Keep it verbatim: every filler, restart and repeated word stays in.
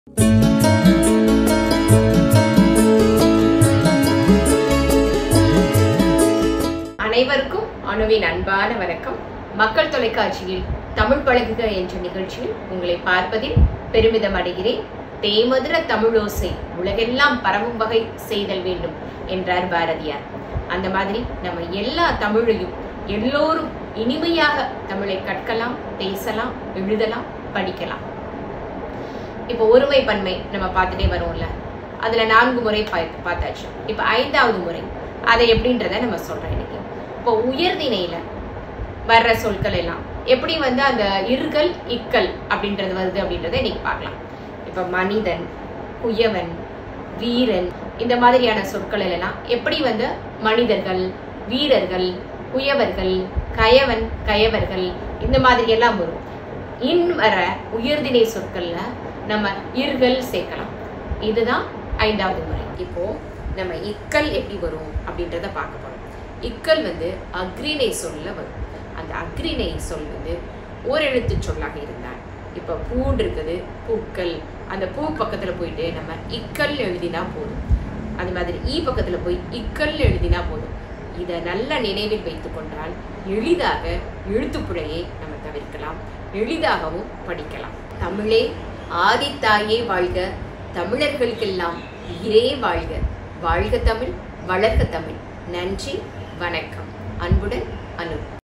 அனைவருக்கும் அணுவின் அன்பான வணக்கம். மக்கள் தொலைக்காட்சியில் தமிழ் பழகுக என்ற நிகழ்ச்சியில் உங்களை பார்ப்பதில் பெருமிதம் அடைகிறேன். தேமதுர தமிழோசை உலகெல்லாம் பரவும் வகை செய்தல் வேண்டும் என்றார் பாரதியார். அந்த மாதிரி நம்ம எல்லா தமிழையும் எல்லோரும் இனிமையாக தமிழை கற்கலாம், பேசலாம், எழுதலாம், படிக்கலாம். இப்போ ஒருமை பன்மை நம்ம பார்த்துட்டே வரோம்ல, அதுல நான்கு முறை பார்த்தாச்சு. இப்ப ஐந்தாவது முறை அதை எப்படின்றத நம்ம சொல்றோம் இன்னைக்கு. இப்போ உயர்திணையில வர்ற சொற்கள் எல்லாம் எப்படி வந்து அந்த இருகல் இக்கல் அப்படின்றது வருது அப்படின்றத இன்னைக்கு பார்க்கலாம். இப்ப மனிதன், குயவன், வீரன் இந்த மாதிரியான சொற்கள் எல்லாம் எப்படி வந்து மனிதர்கள், வீரர்கள், குயவர்கள், கயவன், கயவர்கள் இந்த மாதிரி எல்லாம் வரும். இன் வர உயர்திணை சொற்கள்ல நம்ம இருகல் சேர்க்கலாம். இதுதான் ஐந்தாவது முறை. இப்போ நம்ம இக்கல் எப்படி வரும் அப்படின்றத பார்க்க போறோம். இக்கல் வந்து அக்ரிணை சொல்ல வரும். அந்த அக்ரிணை சொல் வந்து ஓரெழுத்து சொல்லாக இருந்தால், இப்ப பூண்டு இருக்குது, பூக்கள், அந்த பூ பக்கத்துல போயிட்டு நம்ம இக்கல் எழுதினா போதும். அது மாதிரி ஈ பக்கத்துல போய் இக்கல் எழுதினா போதும். இதை நல்ல நினைவில் வைத்துக் கொண்டால் எளிதாக எழுத்துப்பிழையை நம்ம தவிர்க்கலாம், எளிதாகவும் படிக்கலாம். தமிழே ஆதித்தாயே வாழ்க, தமிழர்களுக்கெல்லாம் உயிரே வாழ்க. வாழ்க தமிழ், வளர்க தமிழ். நன்றி, வணக்கம். அன்புடன் அனு.